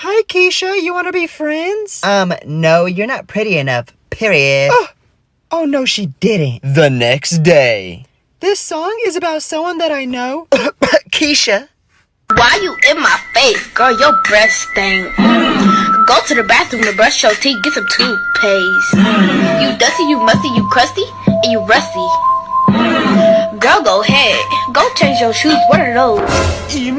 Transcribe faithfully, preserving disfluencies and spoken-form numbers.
Hi, Keisha. You want to be friends? Um, no, you're not pretty enough. Period. Oh, oh no, she didn't. The next day. This song is about someone that I know. Keisha. Why you in my face? Girl, your breath stink. Go to the bathroom to brush your teeth, get some toothpaste. You dusty, you musty, you crusty, and you rusty. Girl, go ahead. Go change your shoes. What are those?